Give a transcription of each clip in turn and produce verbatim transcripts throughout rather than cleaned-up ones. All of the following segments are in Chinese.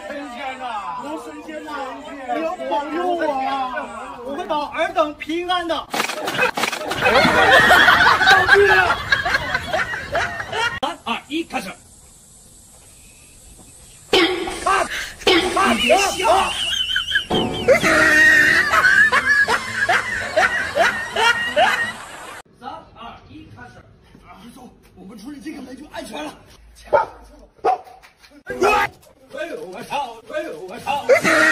神仙呐！多神仙呐！你要保佑我啊！我会保尔等平安的。道具了！三二一，开始！啊！你别笑！三二一，开始！别走，我们处理这个门就安全了。哎呦我操！哎呦我操！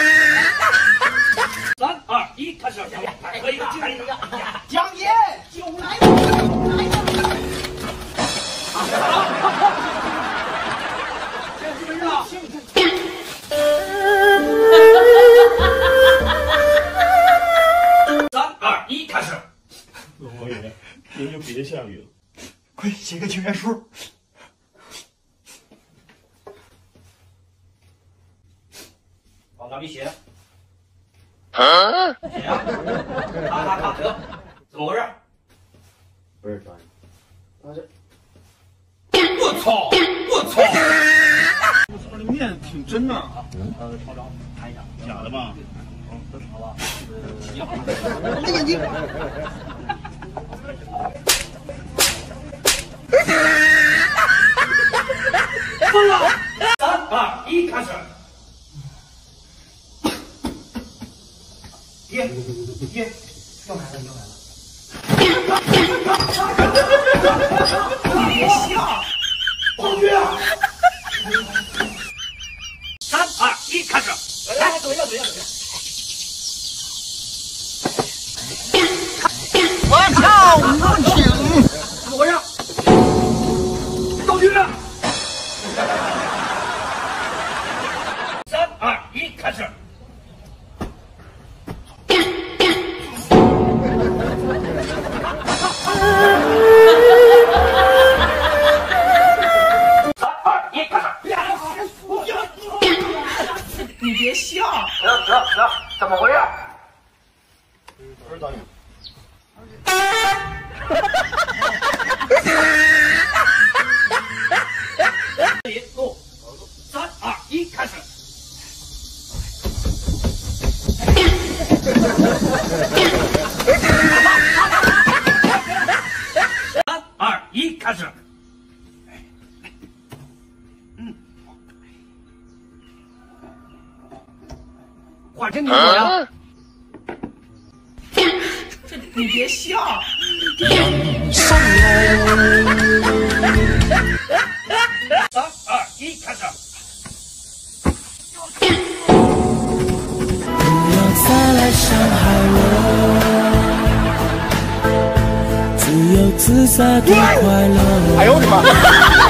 三二一，开始！可以了，可以了！ 江爷，酒来了，酒来了！ 现在什么日了？三二一，开始！ 老王爷，您就别下雨了， 快写个请愿书。 往哪里写？啊？写呀！咔咔咔，得，怎么回事？ 不是导演， 他这……我操！我操！ 我操，这面挺真呐。 嗯，呃，超招，看一下， 假的吧？ 嗯，都好吧？ 哎呀你！ 疯了！三二一，开始！耶耶，又来了又来了！ 你别笑， 道具啊！三二一，开始！来，走一个，走一个，走一个！ 我操！不行！ 怎么回事？道具呢？三二一，开始！三二一，开始！ 你别笑， 得得得，怎么回事？ 不是导演。 走，三二一，开始！三二一，开始！嗯，画真挺好呀！ 你别笑。 三二一，开始！ 不要再来伤害我，自由自在的快乐。 哎呦我的妈！